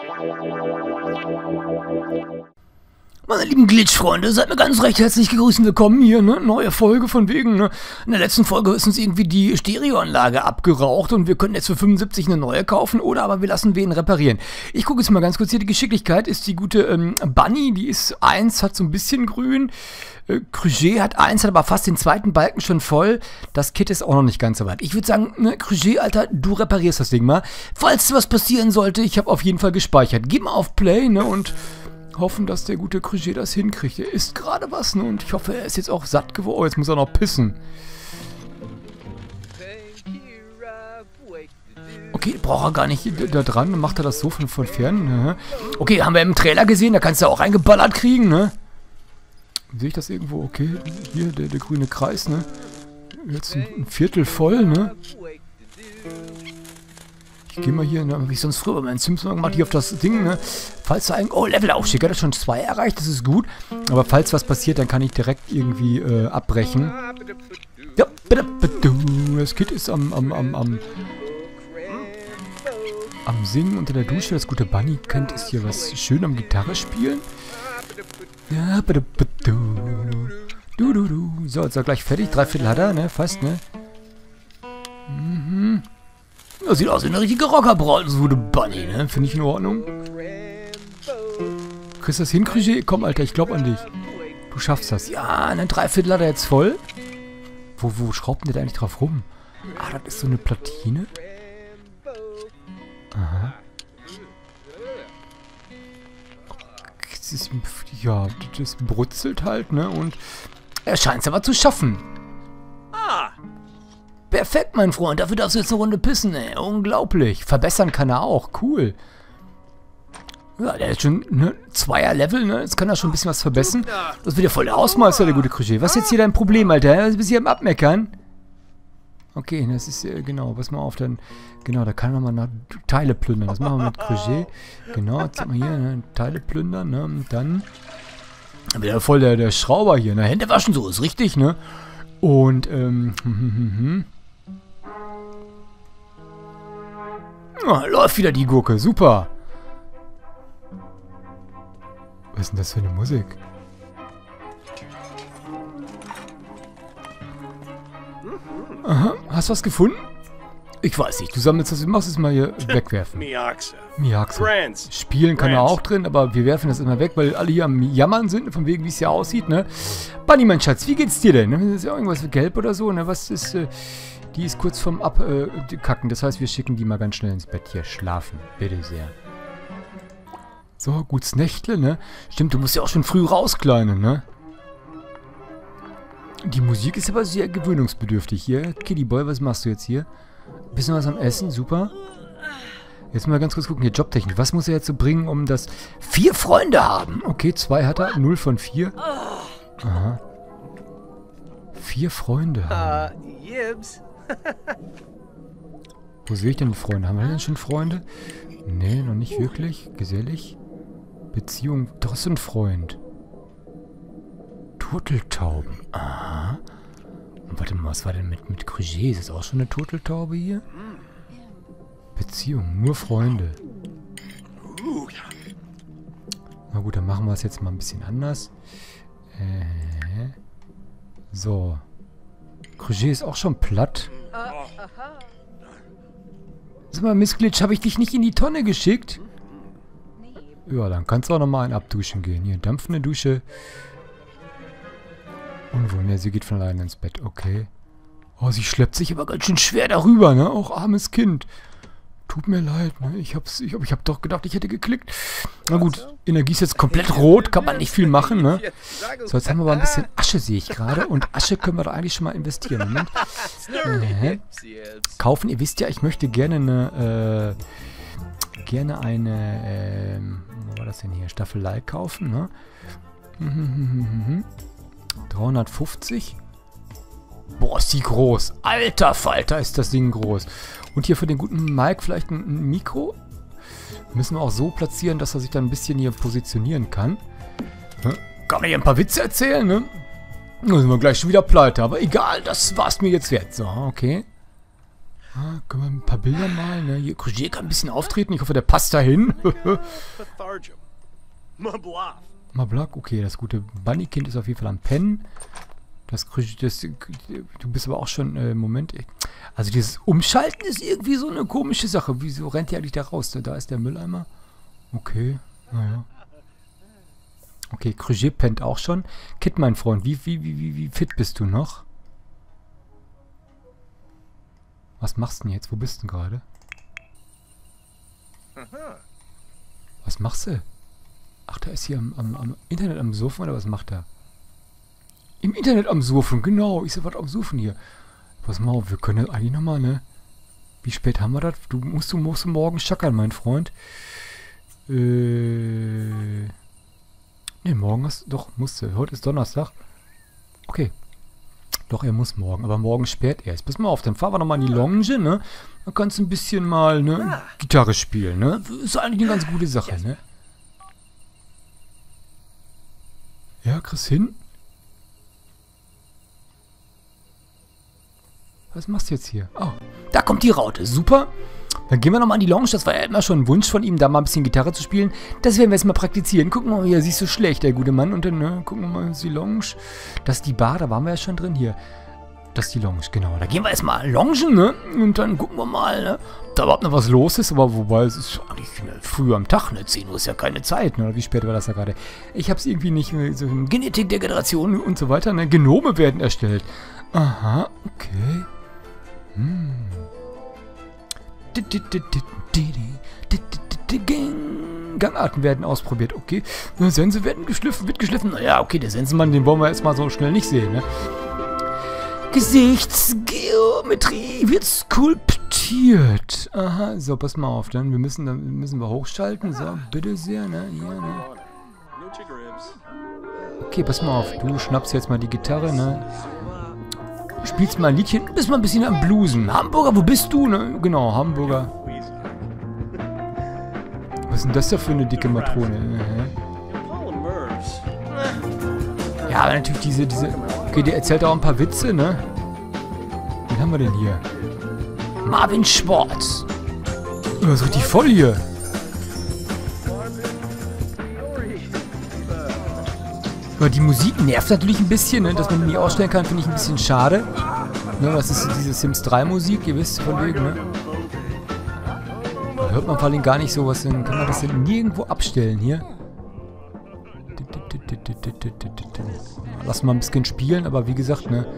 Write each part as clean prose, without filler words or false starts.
Meine lieben Glitch-Freunde, seid mir ganz recht herzlich gegrüßt und willkommen hier, ne? Neue Folge von wegen, ne? In der letzten Folge ist uns irgendwie die Stereoanlage abgeraucht und wir könnten jetzt für 75 eine neue kaufen oder aber wir lassen wen reparieren. Ich gucke jetzt mal ganz kurz hier, die Geschicklichkeit ist die gute Bunny, die ist 1, hat so ein bisschen grün. Kruger hat 1, hat aber fast den zweiten Balken schon voll. Das Kit ist auch noch nicht ganz so weit. Ich würde sagen, ne, Kruger, Alter, du reparierst das Ding mal. Falls was passieren sollte, ich habe auf jeden Fall gespeichert. Gib mal auf Play, ne, und hoffen, dass der gute Kruger das hinkriegt. Er isst gerade was, ne? Und ich hoffe, er ist jetzt auch satt geworden. Oh, jetzt muss er noch pissen. Okay, braucht er gar nicht da dran. Dann macht er das so von fern. Ne? Okay, haben wir im Trailer gesehen. Da kannst du auch reingeballert kriegen, ne? Sehe ich das irgendwo? Okay, hier, der grüne Kreis, ne? Jetzt ein Viertel voll, ne? Ich gehe mal hier, ne, wie ich sonst früher bei meinen Simpsons gemacht, hier auf das Ding, ne? Falls da ein... Oh, Levelaufstieg, hat er schon 2 erreicht, das ist gut. Aber falls was passiert, dann kann ich direkt irgendwie abbrechen. Ja, das Kid ist am Singen unter der Dusche. Das gute Bunny kennt, ist hier was schön am Gitarre spielen. Ja, so, jetzt ist er gleich fertig. 3/4 hat er, ne? Fast, ne? Mhm. Das sieht aus wie eine richtige Rockerbraut, das gute Bunny, ne? Finde ich in Ordnung. Kriegst du das hin, Kruger? Komm, Alter, ich glaube an dich. Du schaffst das. Ja, eine 3/4 hat er jetzt voll. Wo schraubt denn der da eigentlich drauf rum? Ah, das ist so eine Platine. Aha. Ja, das brutzelt halt, ne? Und er scheint es aber zu schaffen. Ah! Perfekt, mein Freund. Dafür darfst du jetzt eine Runde pissen, ey. Unglaublich. Verbessern kann er auch. Cool. Ja, der ist schon, ne, 2er Level, ne? Jetzt kann er schon ein bisschen was verbessern. Das wird ja voll der Hausmeister, der gute Kruger. Was ist jetzt hier dein Problem, Alter? Du bist hier am Abmeckern. Okay, das ist, genau, pass mal auf, dann, genau, da kann man mal Teile plündern. Das machen wir mit Kruger. Genau, jetzt haben wir hier, ne, Teile plündern, ne, und dann wieder voll der Schrauber hier, ne, Hände waschen, so ist richtig, ne, und, oh, läuft wieder die Gurke, super. Was ist denn das für eine Musik? Aha, hast du was gefunden? Ich weiß nicht, du sammelst das, du machst es mal hier wegwerfen. Miaxa. Spielen kann er auch drin, aber wir werfen das immer weg, weil alle hier am Jammern sind, von wegen wie es hier aussieht, ne? Bunny, mein Schatz, wie geht's dir denn? Ist ja irgendwas gelb oder so, ne? Was ist, die ist kurz vorm Abkacken, das heißt, wir schicken die mal ganz schnell ins Bett hier schlafen. Bitte sehr. So, gutes Nächtle, ne? Stimmt, du musst ja auch schon früh raus, Kleine, ne? Die Musik ist aber sehr gewöhnungsbedürftig hier. Kitty Boy, was machst du jetzt hier? Bisschen was am Essen, super. Jetzt mal ganz kurz gucken, hier Jobtechnik. Was muss er jetzt so bringen, um das... 4 Freunde haben! Okay, 2 hat er, 0 von 4. Aha. 4 Freunde haben. Wo sehe ich denn Freunde? Haben wir denn schon Freunde? Nee, noch nicht wirklich. Gesellig. Beziehung. Doch, ist ein Freund. Turteltauben. Aha. Und warte mal, was war denn mit Kruger? Ist das auch schon eine Turteltaube hier? Beziehung, nur Freunde. Na gut, dann machen wir es jetzt mal ein bisschen anders. So. Kruger ist auch schon platt. Sag mal, Miss Glitch, habe ich dich nicht in die Tonne geschickt? Ja, dann kannst du auch nochmal ein Abduschen gehen. Hier, dampfende Dusche. Und wo? Ne, sie geht von alleine ins Bett. Okay. Oh, sie schleppt sich aber ganz schön schwer darüber, ne? Auch armes Kind. Tut mir leid, ne? Ich hab doch gedacht, ich hätte geklickt. Na gut, Energie ist jetzt komplett rot. Kann man nicht viel machen, ne? So, jetzt haben wir aber ein bisschen Asche, sehe ich gerade. Und Asche können wir doch eigentlich schon mal investieren. Moment. Kaufen. Ihr wisst ja, ich möchte gerne eine... wo war das denn hier? Staffelei kaufen, ne? 350. Boah, ist die groß. Alter Falter, ist das Ding groß. Und hier für den guten Mike vielleicht ein Mikro. Müssen wir auch so platzieren, dass er sich dann ein bisschen hier positionieren kann. Ja, kann man hier ein paar Witze erzählen, ne? Dann sind wir gleich schon wieder pleite. Aber egal, das war's mir jetzt wert. So, okay. Ah, können wir ein paar Bilder malen, ne? Hier, Creuset kann ein bisschen auftreten. Ich hoffe, der passt dahin. Mablak, okay, das gute Bunnykind ist auf jeden Fall am Pennen. Du bist aber auch schon, Moment. Also dieses Umschalten ist irgendwie so eine komische Sache. Wieso rennt der eigentlich da raus? Da ist der Mülleimer. Okay, naja. Okay, Creuset pennt auch schon. Kit, mein Freund, wie fit bist du noch? Was machst du denn jetzt? Wo bist du denn gerade? Was machst du? Ach, der ist hier am Internet am Surfen, oder was macht er? Im Internet am Surfen, genau. Ich seh was am Surfen hier. Pass mal auf, wir können ja eigentlich nochmal, ne? Wie spät haben wir das? Du musst morgen schackern, mein Freund. Ne, morgen hast du... Doch, musst du. Heute ist Donnerstag. Okay. Doch, er muss morgen. Aber morgen sperrt er. Jetzt pass mal auf, dann fahren wir nochmal in die Lounge, ne? Dann kannst du ein bisschen mal, ne? Gitarre spielen, ne? Ist eigentlich eine ganz gute Sache, ne? Ja, krieg's hin. Was machst du jetzt hier? Oh, da kommt die Raute. Super. Dann gehen wir nochmal in die Lounge. Das war ja immer schon ein Wunsch von ihm, da mal ein bisschen Gitarre zu spielen. Das werden wir jetzt mal praktizieren. Gucken wir mal, hier siehst du schlecht, der gute Mann. Und dann, ne, gucken wir mal, ist die Lounge. Das ist die Bar, da waren wir ja schon drin. Hier. Das ist die Lounge, genau. Da gehen wir erstmal loungen, ne? Und dann gucken wir mal, ne? Ob da überhaupt noch was los ist. Aber wobei, es ist eigentlich früh am Tag, ne? 10 Uhr ist ja keine Zeit, ne? Oder wie spät war das da gerade? Ich hab's irgendwie nicht, so Genetik der Generation und so weiter, ne? Genome werden erstellt. Aha, okay. Gangarten werden ausprobiert, okay. Sense werden wird geschliffen. Naja, okay, der Sensenmann, den wollen wir erstmal so schnell nicht sehen, ne? Gesichtsgeometrie wird skulptiert. Aha, so, pass mal auf, dann müssen wir hochschalten. So, bitte sehr, ne? Hier, ne? Okay, pass mal auf, du schnappst jetzt mal die Gitarre, ne? Spielst mal ein Liedchen, bist mal ein bisschen am Bluesen. Hamburger, wo bist du? Ne? Genau, Hamburger. Was ist denn das da für eine dicke Matrone? Ja, aber natürlich diese... Okay, der erzählt auch ein paar Witze, ne? Wen haben wir denn hier? Marvin Sport. Oh, ist richtig voll hier. Aber die Musik nervt natürlich ein bisschen, ne? Dass man die nicht ausstellen kann, finde ich ein bisschen schade. Ne, das ist diese Sims 3 Musik, ihr wisst von wegen, ne? Da hört man vor allem gar nicht so was, denn kann man das denn nirgendwo abstellen hier? Lass mal ein bisschen spielen, aber wie gesagt, ne?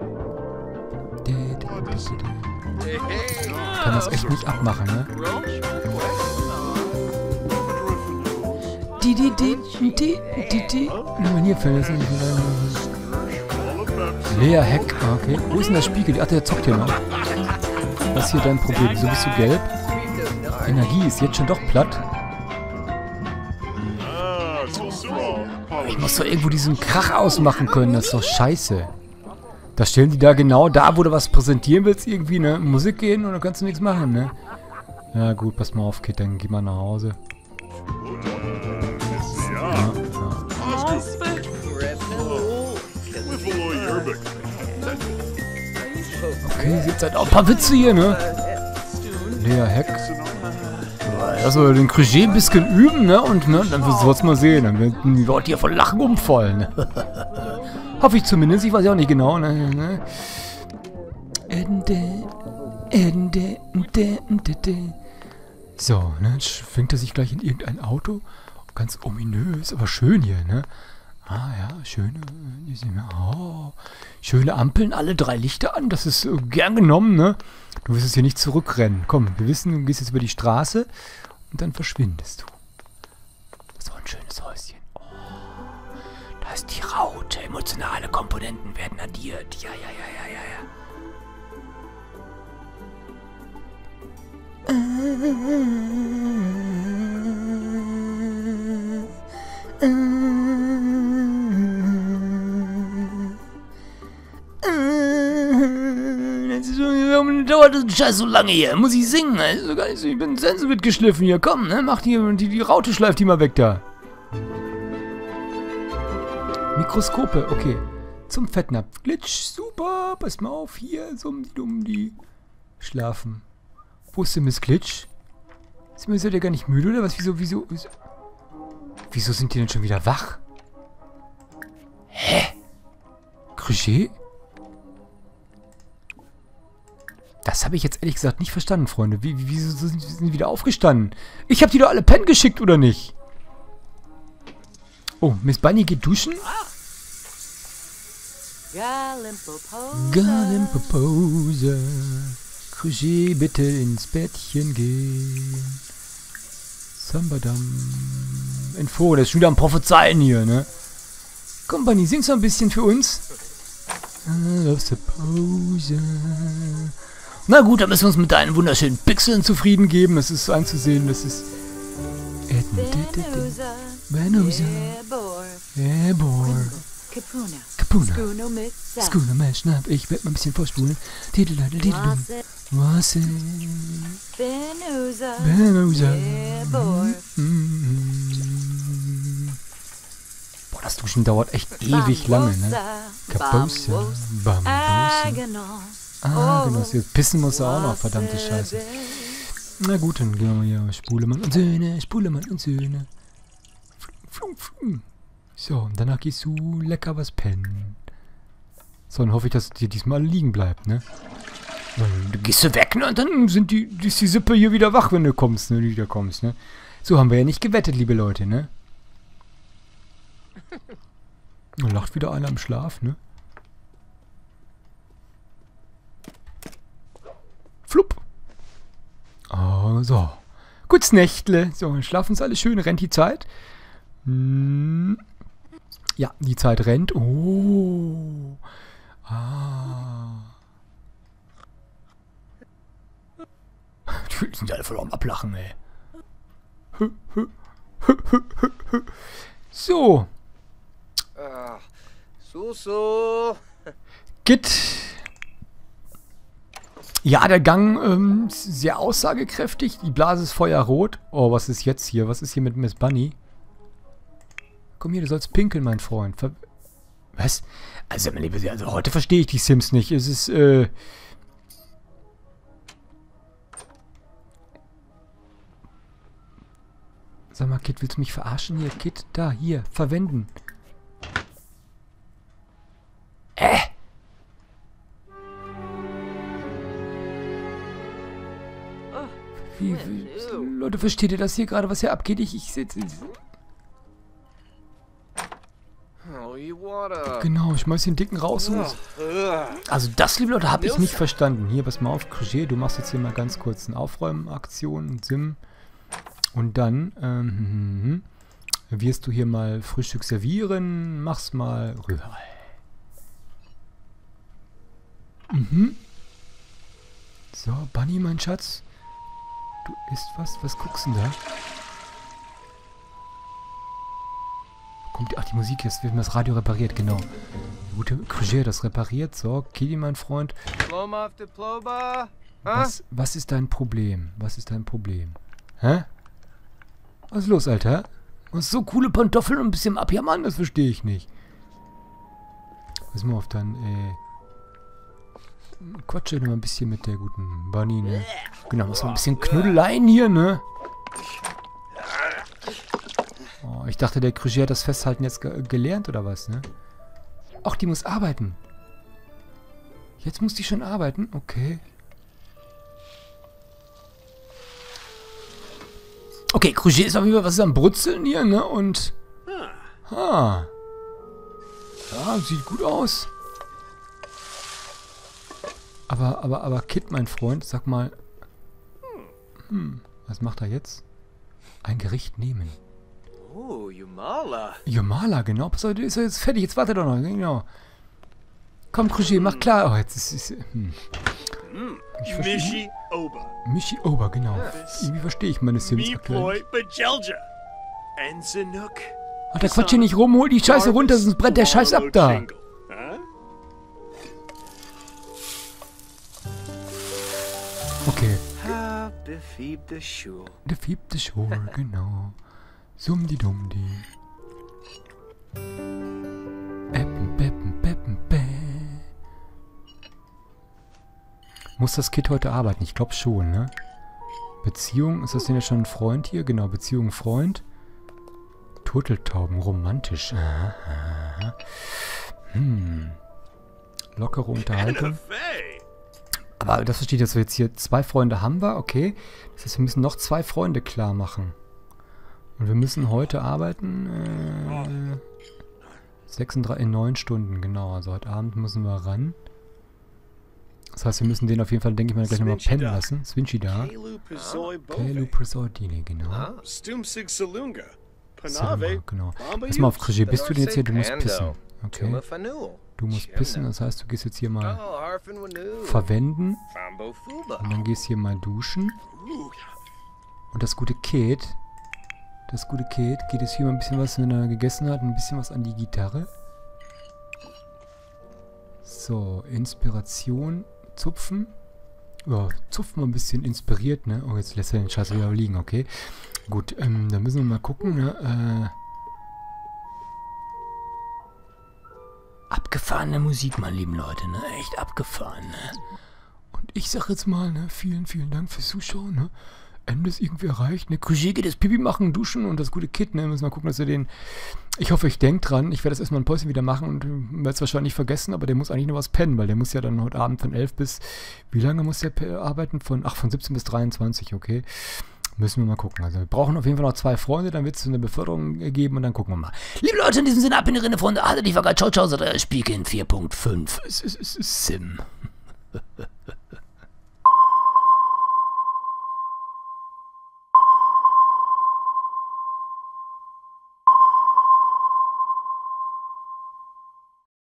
Kann das echt nicht abmachen, ne? Hier Lea Heck, okay. Wo ist denn der Spiegel? Ach, der zockt hier noch. Was ist hier dein Problem? Wieso bist du gelb? Energie ist jetzt schon doch platt. Ich muss doch irgendwo diesen Krach ausmachen können. Das ist doch scheiße. Da stellen die da genau da, wo du was präsentieren willst, irgendwie, ne? Musik gehen und dann kannst du nichts machen, ne? Ja gut, pass mal auf, Kid, dann geh mal nach Hause. Ja. Okay, jetzt halt auch ein paar Witze hier, ne? Lea Heck. Also den Creuset ein bisschen üben, ne? Und ne, dann soll's mal sehen. Dann werden die Leute hier von Lachen umfallen. Hoffe ich zumindest, ich weiß ja auch nicht genau, ne? So, ne? Fängt er sich gleich in irgendein Auto? Ganz ominös, aber schön hier, ne? Ah ja, schöne Ampeln, alle 3 Lichter an, das ist gern genommen, ne? Du wirst jetzt hier nicht zurückrennen. Komm, wir wissen, du gehst jetzt über die Straße und dann verschwindest du. Das ist doch ein schönes Häuschen. Oh, da ist die Raute, emotionale Komponenten werden addiert. Ja. Warum dauert das Scheiß so lange hier? Muss ich singen? Also gar nicht so, ich bin Sense mitgeschliffen hier. Komm, ne? Mach die Raute, schleift die mal weg da. Mikroskope, okay. Zum Fettnapf. Glitch, super. Pass mal auf, hier. Summ die. schlafen. Wo ist denn Miss Glitch? Seid ihr gar nicht müde oder was? Wieso sind die denn schon wieder wach? Hä? Crochet? Das habe ich jetzt ehrlich gesagt nicht verstanden, Freunde. Wieso sind die wieder aufgestanden? Ich habe die doch alle pennen geschickt, oder nicht? Oh, Miss Bunny geht duschen? Galimpoposa. Crochet, bitte ins Bettchen gehen. Sambadam. Info, der ist schon wieder am Prophezeien hier, ne? Komm, Bunny, singst du ein bisschen für uns? I love the pose. Na gut, dann müssen wir uns mit deinen wunderschönen Pixeln zufrieden geben. Es ist einzusehen, das ist... Venusa. Ebor. Kapuna. Schooner, schnapp. Ich werde mal ein bisschen vorspulen. Was ist? Venusa. Boah, das Duschen dauert echt ewig lange, ne? Kabosa. Bambusa. Ah, genau. Jetzt pissen muss er auch noch, verdammte Scheiße. Na gut, dann gehen wir mal hier. Spulemann und Söhne, Spulemann und Söhne. Flum, flum. So, und danach gehst du lecker was pennen. So, dann hoffe ich, dass es dir diesmal liegen bleibt, ne? Dann gehst du weg, ne? Und dann ist die Sippe hier wieder wach, wenn du kommst, ne? Wieder kommst, ne? So haben wir ja nicht gewettet, liebe Leute, ne? Da lacht wieder einer im Schlaf, ne? Flupp. Oh, so. Gut's Nächtle. So, dann schlafen uns alle schön. Rennt die Zeit? Ja, die Zeit rennt. Oh. Ah. Die sind alle voll am Ablachen, ey. So. So. Git. Ja, der Gang ist sehr aussagekräftig. Die Blase ist feuerrot. Oh, was ist jetzt hier? Was ist hier mit Miss Bunny? Komm hier, du sollst pinkeln, mein Freund. Was? Also, meine Liebe, also heute verstehe ich die Sims nicht. Es ist, Sag mal, Kit, willst du mich verarschen hier? Kit, da, hier, verwenden. Leute, versteht ihr das hier gerade, was hier abgeht? Ich sitze... Genau, ich schmeiß den Dicken raus. Also das, liebe Leute, habe ich nicht verstanden. Hier, pass mal auf, Crochet, du machst jetzt hier mal ganz kurz eine Aufräumaktion, Sim. Und dann, wirst du hier mal Frühstück servieren. Mach's mal Rührei. So, Bunny, mein Schatz. Du isst was? Was guckst du denn da? Kommt, ach, die Musik ist, wenn das Radio repariert, genau. Gute Crochet, das repariert. So, Kitty, mein Freund. Was ist dein Problem? Was ist dein Problem? Hä? Was ist los, Alter? Du hast so coole Pantoffeln und ein bisschen abjammern, das verstehe ich nicht. Pass mal auf, dann, quatsche noch mal ein bisschen mit der guten Bunny, ne? Genau, machst mal ein bisschen Knuddeleien hier, ne? Oh, ich dachte, der Crochet hat das Festhalten jetzt gelernt, oder was, ne? Ach, die muss arbeiten. Jetzt muss die schon arbeiten? Okay. Okay, Crochet ist auf jeden Fall was am Brutzeln hier, ne? Und... Ja, sieht gut aus. Aber Kit, mein Freund, sag mal... was macht er jetzt? Ein Gericht nehmen. Oh, Yumala. Yumala, genau. Pass auf, ist er jetzt fertig. Jetzt wartet er noch. Genau. Komm, Crochet, mach klar. Oh, jetzt ist... Ich verstehe. Mishi Oba. Mishi Oba, genau. Irgendwie verstehe ich meine Sims aktuell. Ach, der quatscht hier nicht rum. Hol die Scheiße runter, sonst brennt der Scheiß ab da. Okay. Der fiebte Schur, genau. Summdi-Dummdi. Muss das Kid heute arbeiten? Ich glaube schon, ne? Beziehung, ist das denn ja schon ein Freund hier? Genau, Beziehung, Freund. Turteltauben, romantisch. Aha, aha. Lockere Unterhaltung. Aber das versteht jetzt so jetzt hier. 2 Freunde haben wir, okay. Das heißt, wir müssen noch 2 Freunde klar machen. Und wir müssen heute arbeiten. 9 Stunden, genau. Also heute Abend müssen wir ran. Das heißt, wir müssen den auf jeden Fall, denke ich mal, gleich nochmal pennen lassen. Swinchi da. Kelu Prisordine, genau. Salunga, genau. Pass mal auf, Krischi, bist du denn jetzt hier? Du musst pissen. Okay. Du musst pissen, das heißt, du gehst jetzt hier mal verwenden. Und dann gehst hier mal duschen. Und das gute Kid geht jetzt hier mal ein bisschen was, wenn er gegessen hat, ein bisschen was an die Gitarre. So, Inspiration zupfen. Ja, zupfen wir ein bisschen inspiriert, ne? Oh, jetzt lässt er den Scheiß wieder liegen, okay. Gut, dann müssen wir mal gucken, ne? Abgefahrene Musik, meine lieben Leute, ne? Echt abgefahren, ne? Und ich sag jetzt mal, ne? Vielen, vielen Dank fürs Zuschauen, ne? Ende ist irgendwie erreicht, ne? Kuji geht jetzt Pipi machen, duschen und das gute Kid, ne? Müssen wir mal gucken, dass wir den... Ich hoffe, ich denke dran. Ich werde das erstmal ein Päuschen wieder machen und werde es wahrscheinlich vergessen, aber der muss eigentlich nur was pennen, weil der muss ja dann heute Abend von 11 bis... Wie lange muss der arbeiten? Von 17 bis 23, okay. Müssen wir mal gucken. Also wir brauchen auf jeden Fall noch 2 Freunde, dann wird es eine Beförderung geben und dann gucken wir mal. Liebe Leute, in diesem Sinne, ab in die Rinne, Freunde. Haltet die Vergangenheit. Ciao, ciao, Spielkind 4.5. Es ist Sim.